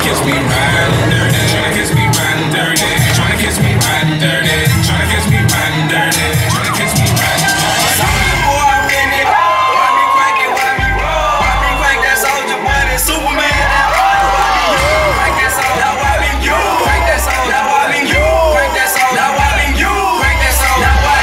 kiss me riding dirty, tryna kiss me riding dirty, tryna kiss me riding dirty, tryna kiss me riding dirty, tryna kiss me riding dirty. Soldier boy, I'm in it. Why me crank it? Why me roll? Why me crank that soldier boy? That Superman. Crank that soldier. Now why me you? Crank that soldier. Now why me you? Crank that soldier. Now why me you? Crank that soldier. Now what?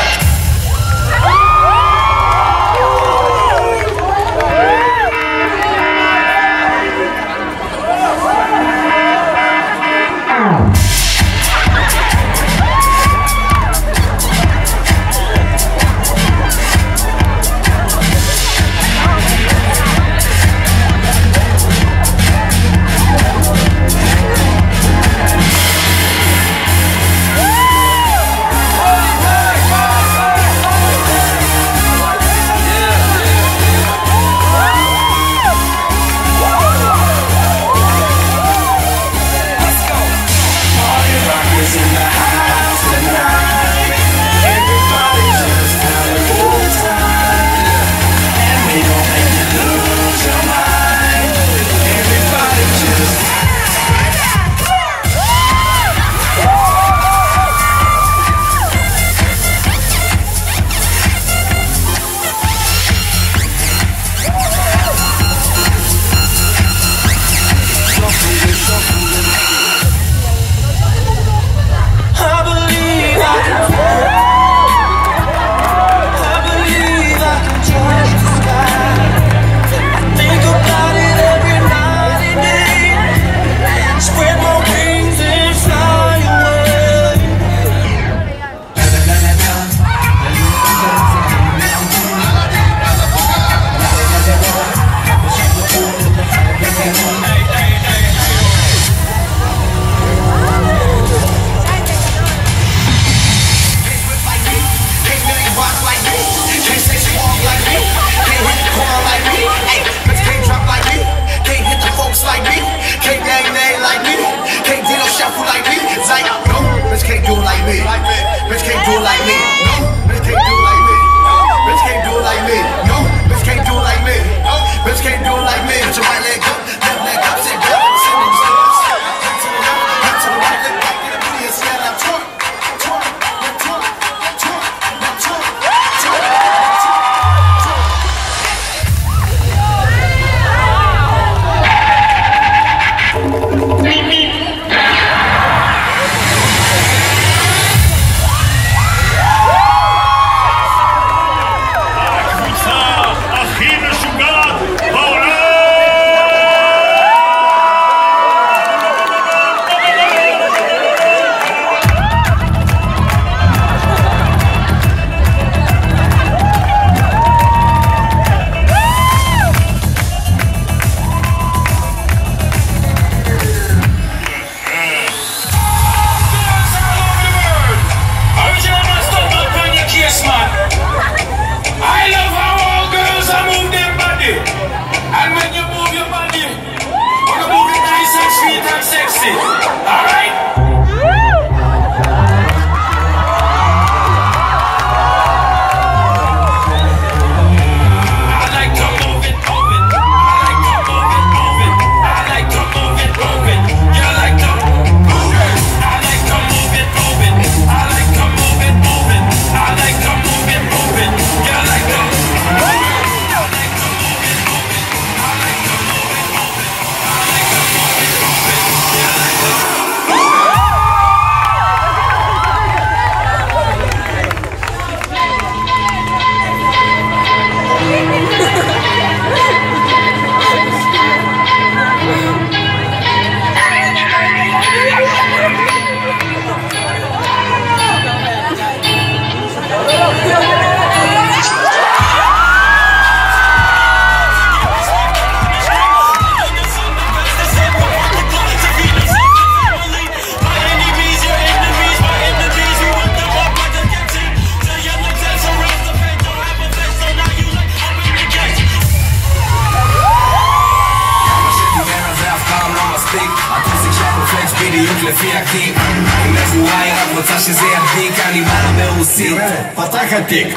בדיוק לפי הקיק. אם נבואה היא רק רוצה שזה ידליק, אני בא מרוסית, פתח התיק,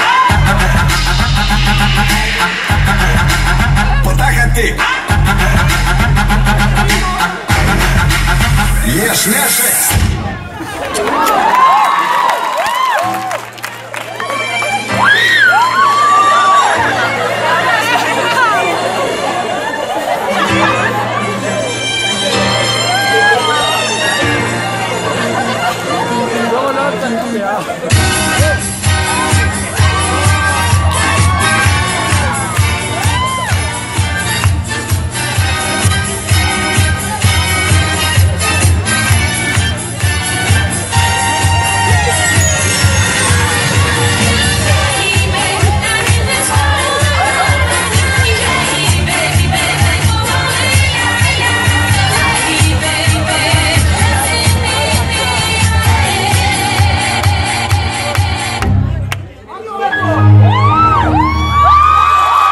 פתח התיק. השפס.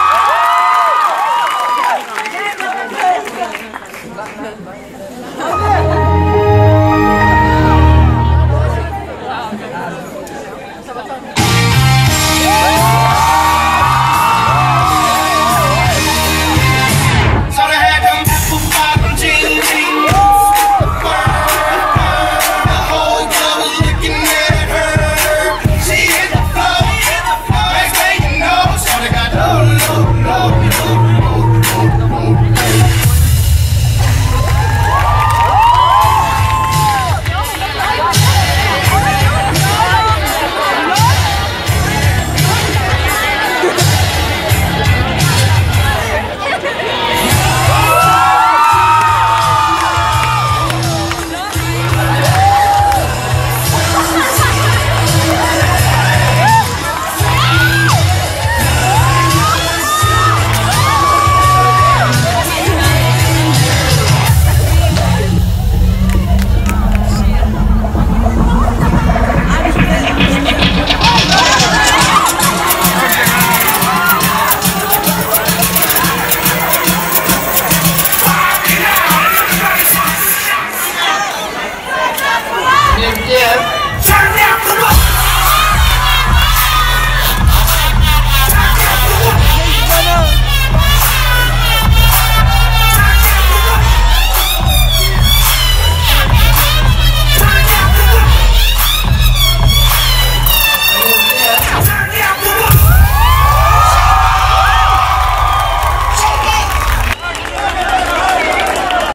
Okay.